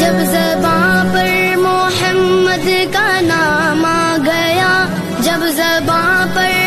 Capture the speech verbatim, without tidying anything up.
जब ज़बां पर मोहम्मद का नाम आ गया, जब ज़बां पर